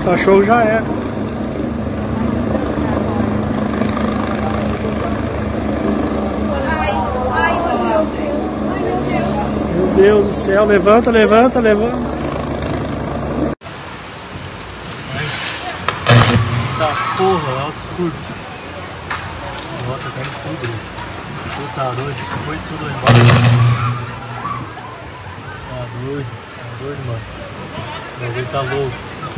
Cachorro já é. Meu Deus do céu, levanta, levanta, levanta. Tá porra, alto escuro. Nossa, caindo tudo. Puta doido, foi tudo lá embaixo. Tá doido, mano. O bagulho tá louco.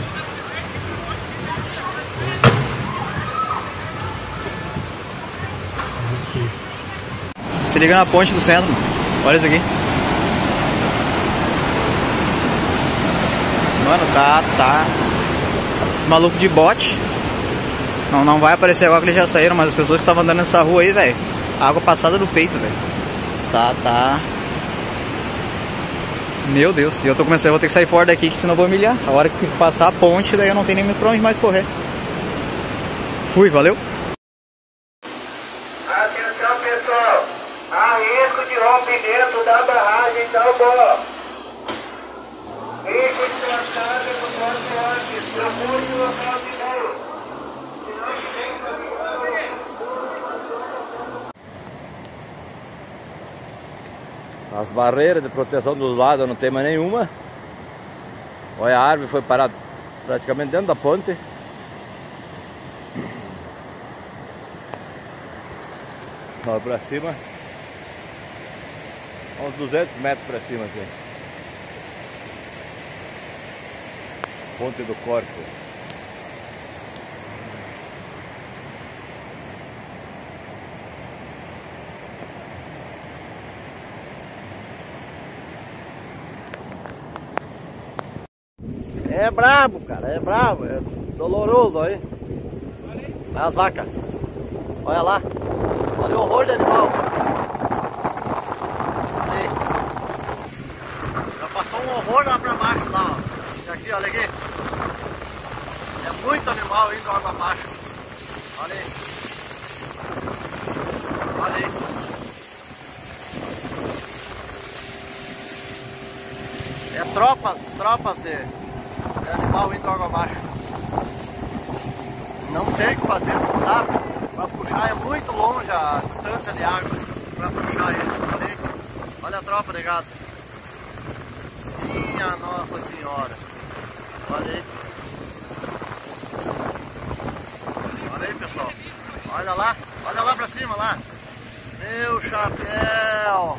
Se liga na ponte do centro. Olha isso aqui. Mano, tá. Maluco de bote. Não vai aparecer agora que eles já saíram, mas as pessoas que estavam andando nessa rua aí, velho. Água passada do peito, velho. Tá. Meu Deus. E eu tô começando, eu vou ter que sair fora daqui, que senão eu vou humilhar. A hora que passar a ponte, daí eu não tenho nem pra onde mais correr. Fui, valeu. Atenção, pessoal. Há risco de rompimento da barragem Talbó. Fique descansado no quanto antes. Procure o local de meio. As barreiras de proteção dos lados não tem mais nenhuma. Olha, a árvore foi parada praticamente dentro da ponte. Olha pra cima. Uns 200 metros pra cima aqui. Ponte do Corpo. É brabo, cara, é brabo, é doloroso aí. Olha as vacas. Olha lá. Olha o horror de animal. Aí. Já passou um horror lá pra baixo lá, ó. E aqui, olha aqui. É muito animal indo água abaixo. Olha aí. Olha aí. É tropas de animal indo água abaixo. Não tem o que fazer, não dá pra puxar, é muito longe a distância de água pra puxar ele. Olha a tropa de gado. Minha Nossa Senhora. Olha aí. Olha aí, pessoal. Olha lá pra cima lá. Meu chapéu.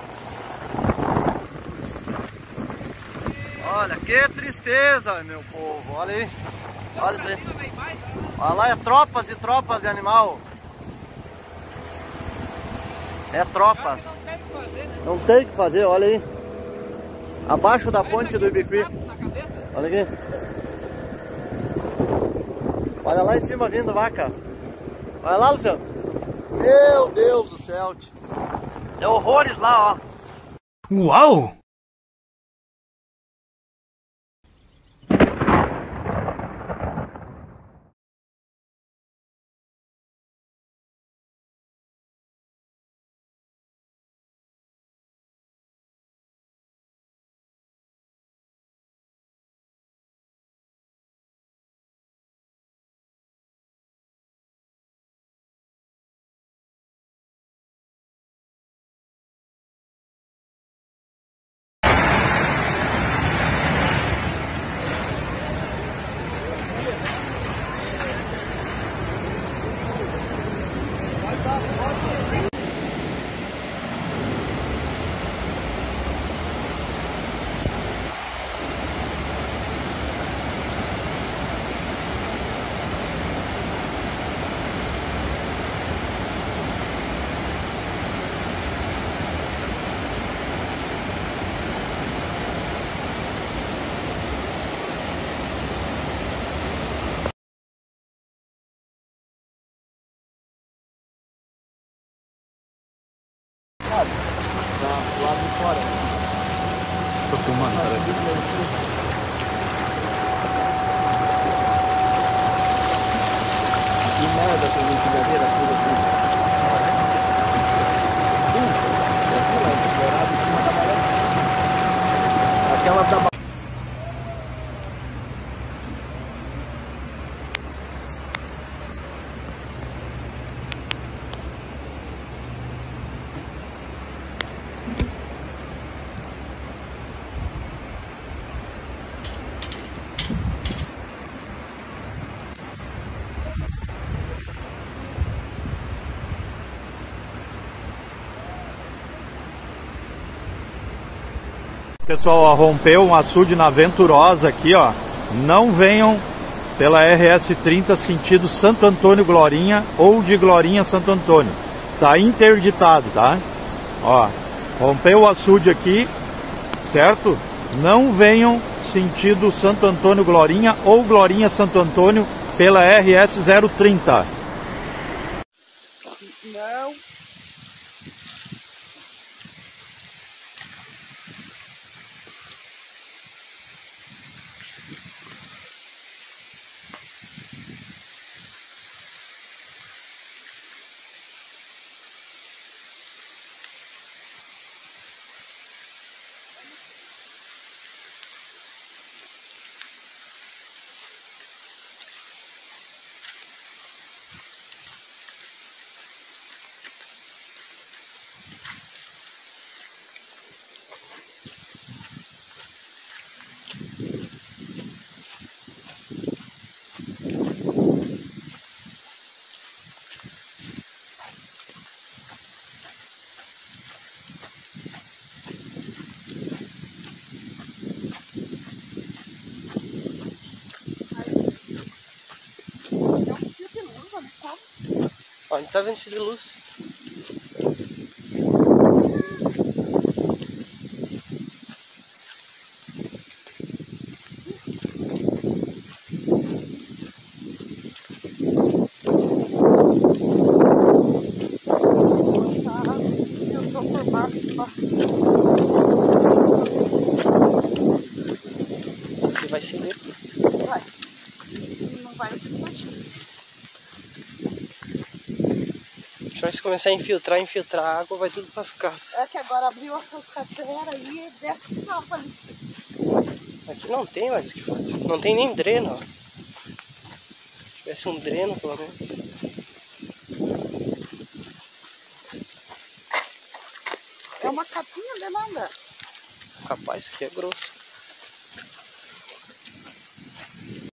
Olha, que tristeza, meu povo. Olha aí. Olha isso aí. Olha lá, é tropas e tropas de animal. É tropas. Não tem o que fazer, olha aí. Abaixo da ponte do Ibiqui. Olha aqui. Olha lá em cima vindo vaca. Olha lá, Luciano. Meu Deus do céu. É horrores lá, ó. Uau! Do lado de fora. Tô filmando, cara. Que merda essa brincadeira toda assim. Aquela da Pessoal, ó, rompeu um açude na Venturosa aqui, ó. Não venham pela RS 30 sentido Santo Antônio Glorinha ou de Glorinha Santo Antônio. Tá interditado, tá? Ó, rompeu o açude aqui, certo? Não venham sentido Santo Antônio Glorinha ou Glorinha Santo Antônio pela RS 030. Não. Ó, não tá vendo fio de luz. Eu tô por baixo, ó. Aqui vai ser dentro. Vai. Não vai explodir. Se começar a infiltrar a água, vai tudo pras casas. É que agora abriu essas carteiras aí e desce o carro ali. Aqui não tem mais o que fazer. Não tem nem dreno, ó. Se tivesse um dreno, pelo menos. É uma capinha de nada. Capaz, isso aqui é grosso.